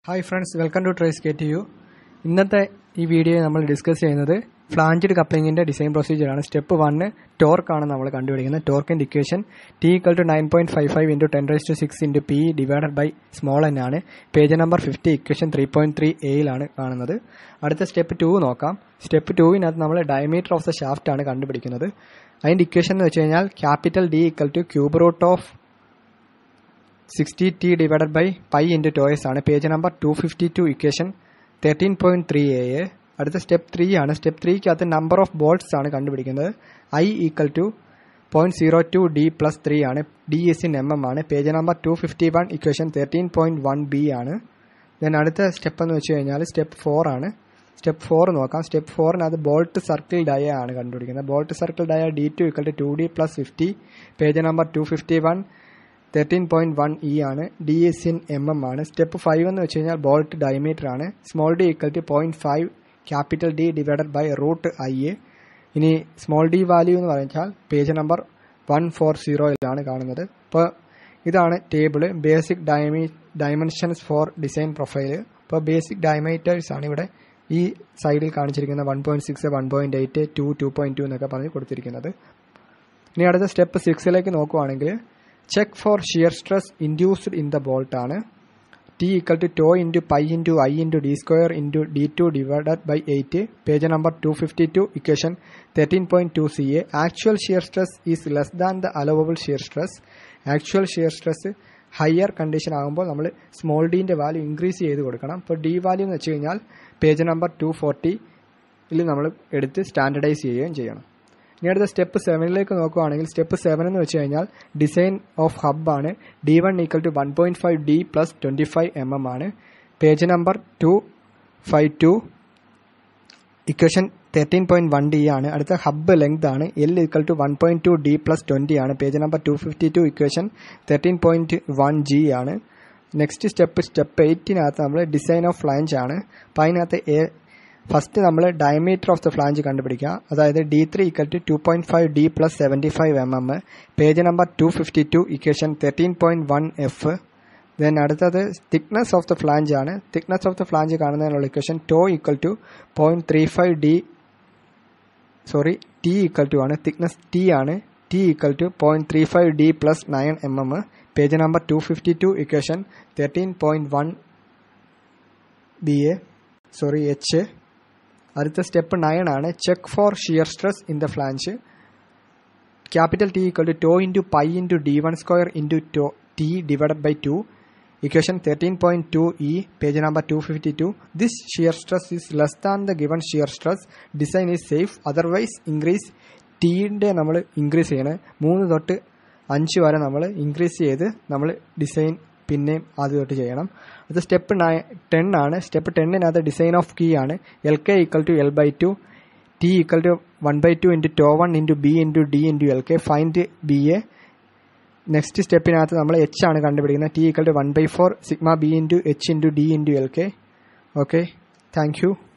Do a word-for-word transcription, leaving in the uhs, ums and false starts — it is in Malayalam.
Hi friends, welcome to Trace K T U. ഇന്നത്തെ ഈ വീഡിയോ നമ്മൾ ഡിസ്കസ് ചെയ്യുന്നത് ഫ്ലാഞ്ചഡ് കപ്ലിംഗിന്റെ ഡിസൈൻ പ്രൊസീജിയർ ആണ്. സ്റ്റെപ്പ് വണ്ണ് ടോർക്ക് ആണ് നമ്മൾ കണ്ടുപിടിക്കുന്നത്. ടോർക്കിന്റെ equation T equal to nine point five five into ten raise to six into P divided by small N ആണ്. Page number fifty equation three point three എയിലാണ് കാണുന്നത്. അടുത്ത സ്റ്റെപ്പ് ടു നോക്കാം. സ്റ്റെപ്പ് ടുവിനകത്ത് നമ്മൾ ഡയമീറ്റർ ഓഫ് ദ ഷാഫ്റ്റ് ആണ് കണ്ടുപിടിക്കുന്നത്. അതിന്റെ ഇക്വേഷൻ എന്ന് വെച്ച് കഴിഞ്ഞാൽ capital D equal to cube root of sixty T divided by pi into tau s ആണ്. Page number two fifty two equation thirteen point three A. അടുത്ത സ്റ്റെപ്പ് ത്രീ ആണ്. സ്റ്റെപ്പ് ത്രീക്കകത്ത് നമ്പർ ഓഫ് ബോൾട്ട്സ് ആണ് കണ്ടുപിടിക്കുന്നത്. I equal to point zero two D plus three ആണ്. D is in M M ആണ്. Page number two fifty one equation thirteen point one B ആണ്. ദെൻ അടുത്ത സ്റ്റെപ്പ് എന്ന് വെച്ച് കഴിഞ്ഞാൽ സ്റ്റെപ്പ് ഫോർ ആണ്. സ്റ്റെപ്പ് ഫോർ നോക്കാം. സ്റ്റെപ്പ് ഫോറിനകത്ത് ബോൾട്ട് സർക്കിൾ ഡയ ആണ് കണ്ടുപിടിക്കുന്നത്. Bolt circle dia D two equal to two D plus fifty. Page number two fifty one thirteen point one E ആണ്. D is in M M ആണ്. സ്റ്റെപ്പ് ഫൈവ് എന്ന് വെച്ച് കഴിഞ്ഞാൽ ബോൾട്ട് ഡയമീറ്റർ ആണ്. Small D equal to point five capital D divided by root I. ഇനി സ്മോൾ ഡി വാല്യൂ എന്ന് പറഞ്ഞാൽ പേജ് നമ്പർ വൺ ഫോർ സീറോയിലാണ് കാണുന്നത്. ഇപ്പോൾ ഇതാണ് table. Basic dia dimensions for design profile. ഇപ്പോൾ ബേസിക് ഡയമീറ്റേഴ്സ് ആണ് ഇവിടെ ഈ സൈഡിൽ കാണിച്ചിരിക്കുന്നത്. One point six one point eight two two point two എന്നൊക്കെ പറഞ്ഞ് കൊടുത്തിരിക്കുന്നത്. ഇനി അടുത്ത സ്റ്റെപ്പ് സിക്സിലേക്ക് നോക്കുവാണെങ്കിൽ check for shear stress induced in the bolt ആണ്. T equal to tau into pi into I into D square into D two divided by eight. Page number two fifty two equation thirteen point two C A. Actual shear stress is less than the allowable shear stress. Actual shear stress higher condition ആകുമ്പോൾ നമ്മൾ സ്മോൾ ഡീൻ്റെ വാല്യൂ ഇൻക്രീസ് ചെയ്ത് കൊടുക്കണം. ഇപ്പോൾ ഡി വാല്യൂ എന്ന് വെച്ച് കഴിഞ്ഞാൽ പേജ് നമ്പർ ടു ഫോർട്ടിയിൽ നമ്മൾ എടുത്ത് സ്റ്റാൻഡർഡൈസ് ചെയ്യുകയും ചെയ്യണം. ഇനി അടുത്ത സ്റ്റെപ്പ് സെവനിലേക്ക് നോക്കുകയാണെങ്കിൽ സ്റ്റെപ്പ് സെവൻ എന്ന് വെച്ച് കഴിഞ്ഞാൽ ഡിസൈൻ ഓഫ് ഹബ് ആണ്. D one equal to one point five D plus twenty five M M ആണ്. Page number two five two equation thirteen point one D ആണ്. അടുത്ത ഹബ് ലെങ്ത് ആണ്. L equal to one point two D plus twenty ആണ്. Page number two fifty two equation thirteen point one G ആണ്. നെക്സ്റ്റ് സ്റ്റെപ്പ് സ്റ്റെപ്പ് എയ്റ്റിനകത്ത് നമ്മൾ ഡിസൈൻ ഓഫ് ഫ്ലാഞ്ച് ആണ്. അപ്പം അതിനകത്ത് എ ഫസ്റ്റ് നമ്മൾ ഡയമീറ്റർ ഓഫ് ദ ഫ്ലാഞ്ച് കണ്ടുപിടിക്കുക. അതായത് D three equal to two point five D plus seventy five M M. Page number two fifty two equation thirteen point one F. Then അടുത്തത് തിക്നെസ് ഓഫ് ദ ഫ്ലാഞ്ച് ആണ്. തിക്നെസ് ഓഫ് ദ ഫ്ലാഞ്ച് കാണുന്നതിനുള്ള equation tau equal to point three five D sorry T equal to ആണ്. തിക്നെസ് ടി ആണ്. T equal to point three five D plus nine M M. Page number two fifty two equation thirteen point one B A sorry H. അടുത്ത സ്റ്റെപ്പ് നയൻ ആണ്. Check for shear stress in the flange. Capital T equal to tau into pi into D one square into tau T divided by two. Equation thirteen point two E. Page number two fifty two. This shear stress is less than the given shear stress. Design is safe. Otherwise increase. ടീൻ്റെ നമ്മൾ ഇൻക്രീസ് ചെയ്യണം. മൂന്ന് തൊട്ട് അഞ്ച് വരെ നമ്മൾ ഇൻക്രീസ് ചെയ്ത് നമ്മൾ ഡിസൈൻ പിന്നെയും ആദ്യം തൊട്ട് ചെയ്യണം. അത് സ്റ്റെപ്പ് നയൻ ടെൻ ആണ്. സ്റ്റെപ്പ് ടെന്നിനകത്ത് ഡിസൈൻ ഓഫ് കീ ആണ്. L K equal to L by two. T equal to one by two into tau one into B into D into L K. Find B A. Next സ്റ്റെപ്പിനകത്ത് നമ്മൾ എച്ച് ആണ് കണ്ടുപിടിക്കുന്നത്. T equal to one by four sigma B into H into D into L K. Okay, thank U.